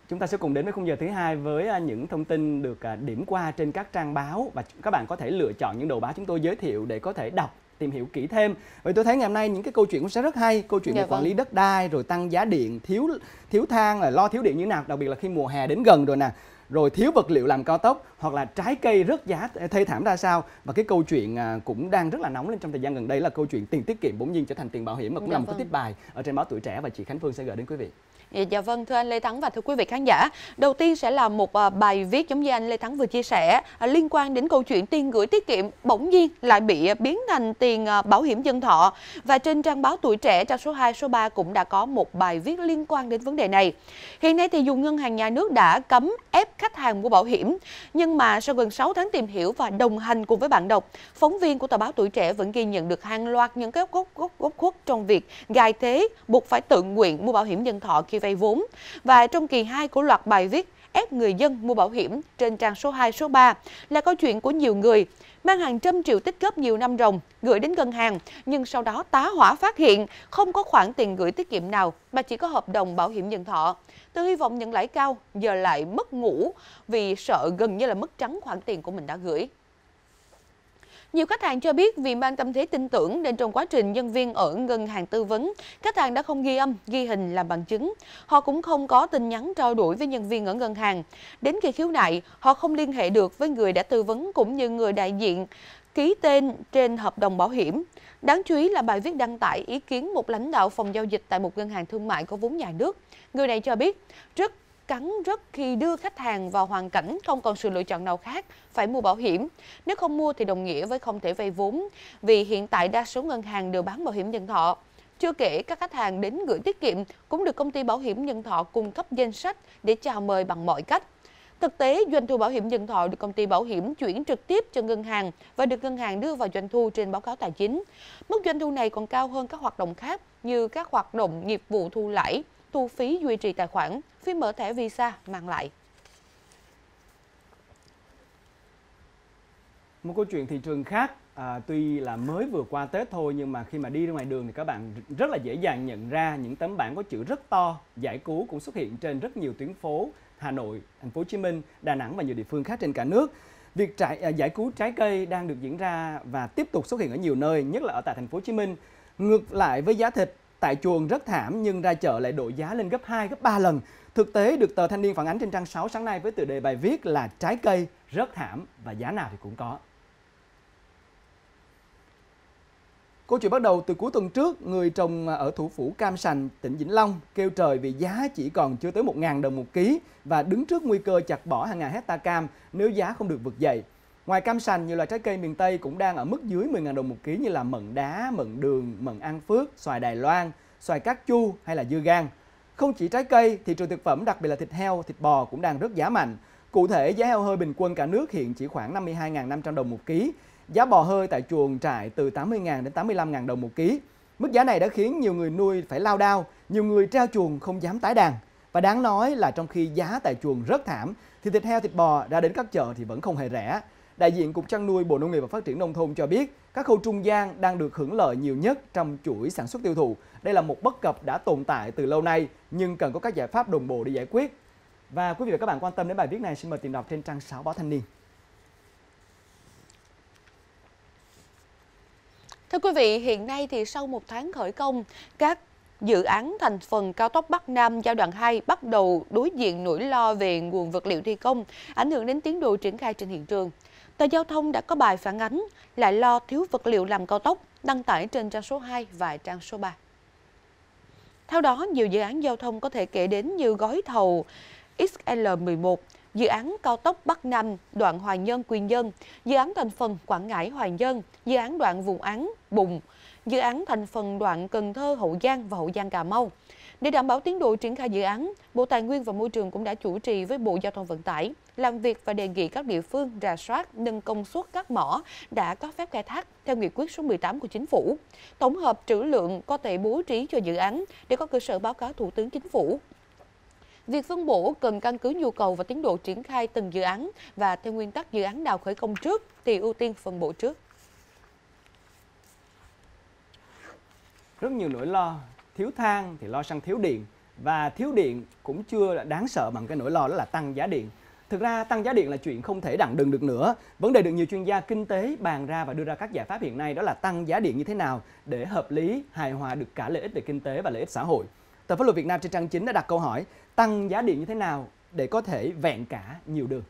Chúng ta sẽ cùng đến với khung giờ thứ hai với những thông tin được điểm qua trên các trang báo, và các bạn có thể lựa chọn những đầu báo chúng tôi giới thiệu để có thể đọc, tìm hiểu kỹ thêm. Vậy tôi thấy ngày hôm nay những cái câu chuyện cũng sẽ rất hay, câu chuyện về quản lý đất đai, rồi tăng giá điện, thiếu than, là lo thiếu điện như thế nào, đặc biệt là khi mùa hè đến gần rồi nè. Rồi thiếu vật liệu làm cao tốc, hoặc là trái cây rớt giá thê thảm ra sao. Và cái câu chuyện cũng đang rất là nóng lên trong thời gian gần đây là câu chuyện tiền tiết kiệm bỗng nhiên trở thành tiền bảo hiểm, mà cũng là một cái tiếp bài ở trên báo Tuổi Trẻ, và chị Khánh Phương sẽ gửi đến quý vị. Dạ vâng, thưa anh Lê Thắng và thưa quý vị khán giả. Đầu tiên sẽ là một bài viết giống như anh Lê Thắng vừa chia sẻ, liên quan đến câu chuyện tiền gửi tiết kiệm bỗng nhiên lại bị biến thành tiền bảo hiểm nhân thọ. Và trên trang báo Tuổi Trẻ, trang số 2, số 3 cũng đã có một bài viết liên quan đến vấn đề này. Hiện nay thì dù ngân hàng nhà nước đã cấm ép khách hàng mua bảo hiểm, nhưng mà sau gần 6 tháng tìm hiểu và đồng hành cùng với bạn đọc, phóng viên của tờ báo Tuổi Trẻ vẫn ghi nhận được hàng loạt những cái góc khuất trong việc gài thế buộc phải tự nguyện mua bảo hiểm nhân thọ khi vay vốn. Và trong kỳ 2 của loạt bài viết ép người dân mua bảo hiểm trên trang số 2, số 3 là câu chuyện của nhiều người mang hàng trăm triệu tích góp nhiều năm ròng gửi đến ngân hàng, nhưng sau đó tá hỏa phát hiện không có khoản tiền gửi tiết kiệm nào mà chỉ có hợp đồng bảo hiểm nhân thọ. Từ hy vọng nhận lãi cao giờ lại mất ngủ vì sợ gần như là mất trắng khoản tiền của mình đã gửi. Nhiều khách hàng cho biết vì mang tâm thế tin tưởng nên trong quá trình nhân viên ở ngân hàng tư vấn, khách hàng đã không ghi âm, ghi hình làm bằng chứng. Họ cũng không có tin nhắn trao đổi với nhân viên ở ngân hàng. Đến khi khiếu nại, họ không liên hệ được với người đã tư vấn cũng như người đại diện ký tên trên hợp đồng bảo hiểm. Đáng chú ý là bài viết đăng tải ý kiến một lãnh đạo phòng giao dịch tại một ngân hàng thương mại có vốn nhà nước. Người này cho biết rất cắn rứt khi đưa khách hàng vào hoàn cảnh không còn sự lựa chọn nào khác, phải mua bảo hiểm. Nếu không mua thì đồng nghĩa với không thể vay vốn, vì hiện tại đa số ngân hàng đều bán bảo hiểm nhân thọ. Chưa kể các khách hàng đến gửi tiết kiệm cũng được công ty bảo hiểm nhân thọ cung cấp danh sách để chào mời bằng mọi cách. Thực tế, doanh thu bảo hiểm nhân thọ được công ty bảo hiểm chuyển trực tiếp cho ngân hàng và được ngân hàng đưa vào doanh thu trên báo cáo tài chính. Mức doanh thu này còn cao hơn các hoạt động khác như các hoạt động nghiệp vụ thu lãi, thu phí duy trì tài khoản, phí mở thẻ Visa mang lại. Một câu chuyện thị trường khác, tuy là mới vừa qua Tết thôi, nhưng mà khi mà đi ra ngoài đường thì các bạn rất là dễ dàng nhận ra những tấm bảng có chữ rất to, giải cứu cũng xuất hiện trên rất nhiều tuyến phố Hà Nội, Thành phố Hồ Chí Minh, Đà Nẵng và nhiều địa phương khác trên cả nước. Việc giải cứu trái cây đang được diễn ra và tiếp tục xuất hiện ở nhiều nơi, nhất là ở tại Thành phố Hồ Chí Minh. Ngược lại với giá thịt, tại chuồng rất thảm nhưng ra chợ lại đội giá lên gấp 2, gấp 3 lần. Thực tế được tờ Thanh Niên phản ánh trên trang 6 sáng nay với tựa đề bài viết là trái cây rất thảm và giá nào thì cũng có. Câu chuyện bắt đầu từ cuối tuần trước, người trồng ở thủ phủ Cam Sành, tỉnh Vĩnh Long kêu trời vì giá chỉ còn chưa tới 1.000 đồng một ký và đứng trước nguy cơ chặt bỏ hàng ngàn hecta cam nếu giá không được vực dậy. Ngoài cam sành, nhiều loại trái cây miền Tây cũng đang ở mức dưới 10.000 đồng một ký như là mận đá, mận đường, mận An Phước, xoài Đài Loan, xoài cát chu hay là dưa gang. Không chỉ trái cây, thị trường thực phẩm đặc biệt là thịt heo, thịt bò cũng đang rớt giá mạnh. Cụ thể, giá heo hơi bình quân cả nước hiện chỉ khoảng 52.500 đồng một ký. Giá bò hơi tại chuồng trại từ 80.000 đến 85.000 đồng một ký. Mức giá này đã khiến nhiều người nuôi phải lao đao, nhiều người treo chuồng không dám tái đàn. Và đáng nói là trong khi giá tại chuồng rất thảm, thì thịt heo, thịt bò ra đến các chợ thì vẫn không hề rẻ. Đại diện Cục Chăn nuôi Bộ Nông nghiệp và Phát triển Nông thôn cho biết các khâu trung gian đang được hưởng lợi nhiều nhất trong chuỗi sản xuất tiêu thụ. Đây là một bất cập đã tồn tại từ lâu nay nhưng cần có các giải pháp đồng bộ để giải quyết. Và quý vị và các bạn quan tâm đến bài viết này, xin mời tìm đọc trên trang 6 báo Thanh Niên. Thưa quý vị, hiện nay thì sau một tháng khởi công, các dự án thành phần cao tốc Bắc Nam giai đoạn 2 bắt đầu đối diện nỗi lo về nguồn vật liệu thi công, ảnh hưởng đến tiến độ triển khai trên hiện trường. Tờ Giao thông đã có bài phản ánh lại lo thiếu vật liệu làm cao tốc, đăng tải trên trang số 2 và trang số 3. Theo đó, nhiều dự án giao thông có thể kể đến như gói thầu XL11, dự án cao tốc Bắc Nam đoạn Hoài Nhơn - Quy Nhơn, dự án thành phần Quảng Ngãi - Hoài Nhơn, dự án đoạn Vùng Án - Bùng, dự án thành phần đoạn Cần Thơ - Hậu Giang và Hậu Giang - Cà Mau. Để đảm bảo tiến độ triển khai dự án, Bộ Tài nguyên và Môi trường cũng đã chủ trì với Bộ Giao thông Vận tải làm việc và đề nghị các địa phương rà soát nâng công suất các mỏ đã có phép khai thác theo nghị quyết số 18 của Chính phủ, tổng hợp trữ lượng có thể bố trí cho dự án để có cơ sở báo cáo Thủ tướng Chính phủ. Việc phân bổ cần căn cứ nhu cầu và tiến độ triển khai từng dự án và theo nguyên tắc dự án nào khởi công trước thì ưu tiên phân bổ trước. Rất nhiều nỗi lo, thiếu than thì lo sang thiếu điện, và thiếu điện cũng chưa là đáng sợ bằng cái nỗi lo đó là tăng giá điện. Thực ra tăng giá điện là chuyện không thể đặng đừng được nữa. Vấn đề được nhiều chuyên gia kinh tế bàn ra và đưa ra các giải pháp hiện nay đó là tăng giá điện như thế nào để hợp lý, hài hòa được cả lợi ích về kinh tế và lợi ích xã hội. Tờ Pháp luật Việt Nam trên trang 9 đã đặt câu hỏi tăng giá điện như thế nào để có thể vẹn cả nhiều đường.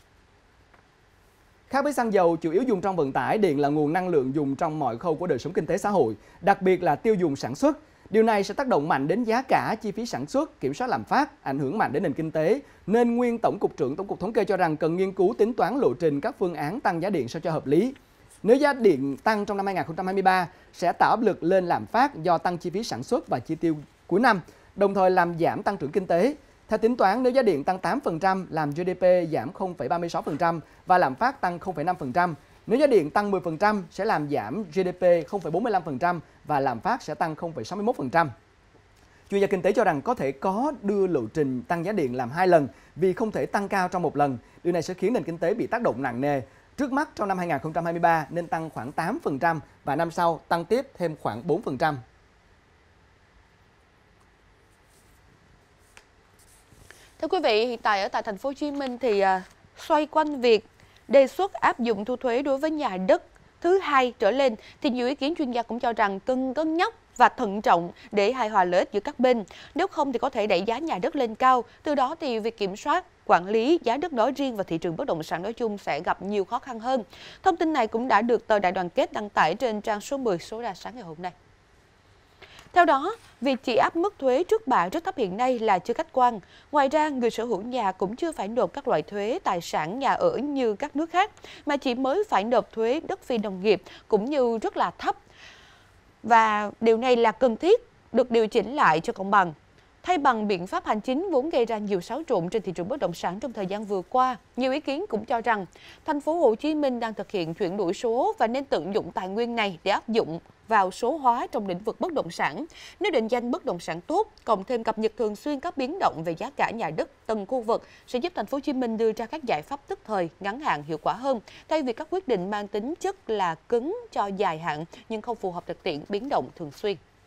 Khác với xăng dầu chủ yếu dùng trong vận tải, điện là nguồn năng lượng dùng trong mọi khâu của đời sống kinh tế xã hội, đặc biệt là tiêu dùng sản xuất. Điều này sẽ tác động mạnh đến giá cả, chi phí sản xuất, kiểm soát lạm phát, ảnh hưởng mạnh đến nền kinh tế. Nên nguyên Tổng cục trưởng Tổng cục Thống kê cho rằng cần nghiên cứu tính toán lộ trình các phương án tăng giá điện sao cho hợp lý. Nếu giá điện tăng trong năm 2023 sẽ tạo áp lực lên lạm phát do tăng chi phí sản xuất và chi tiêu cuối năm, đồng thời làm giảm tăng trưởng kinh tế. Theo tính toán, nếu giá điện tăng 8% làm GDP giảm 0,36% và lạm phát tăng 0,5%. Nếu giá điện tăng 10% sẽ làm giảm GDP 0,45% và lạm phát sẽ tăng 0,61%. Chuyên gia kinh tế cho rằng có thể có đưa lộ trình tăng giá điện làm 2 lần vì không thể tăng cao trong một lần. Điều này sẽ khiến nền kinh tế bị tác động nặng nề. Trước mắt trong năm 2023 nên tăng khoảng 8% và năm sau tăng tiếp thêm khoảng 4%. Thưa quý vị, hiện tại ở tại thành phố Hồ Chí Minh thì xoay quanh việc đề xuất áp dụng thu thuế đối với nhà đất thứ hai trở lên thì nhiều ý kiến chuyên gia cũng cho rằng cần cân nhắc và thận trọng để hài hòa lợi ích giữa các bên. Nếu không thì có thể đẩy giá nhà đất lên cao, từ đó thì việc kiểm soát, quản lý giá đất nói riêng và thị trường bất động sản nói chung sẽ gặp nhiều khó khăn hơn. Thông tin này cũng đã được tờ Đại Đoàn Kết đăng tải trên trang số 10 số ra sáng ngày hôm nay. Theo đó, việc chỉ áp mức thuế trước bạ rất thấp hiện nay là chưa khách quan. Ngoài ra, người sở hữu nhà cũng chưa phải nộp các loại thuế tài sản nhà ở như các nước khác, mà chỉ mới phải nộp thuế đất phi nông nghiệp cũng như rất là thấp. Và điều này là cần thiết được điều chỉnh lại cho công bằng. Thay bằng biện pháp hành chính vốn gây ra nhiều xáo trộn trên thị trường bất động sản trong thời gian vừa qua, nhiều ý kiến cũng cho rằng thành phố Hồ Chí Minh đang thực hiện chuyển đổi số và nên tận dụng tài nguyên này để áp dụng vào số hóa trong lĩnh vực bất động sản. Nếu định danh bất động sản tốt, cộng thêm cập nhật thường xuyên các biến động về giá cả nhà đất từng khu vực sẽ giúp thành phố Hồ Chí Minh đưa ra các giải pháp tức thời, ngắn hạn hiệu quả hơn, thay vì các quyết định mang tính chất là cứng cho dài hạn nhưng không phù hợp thực tiễn biến động thường xuyên.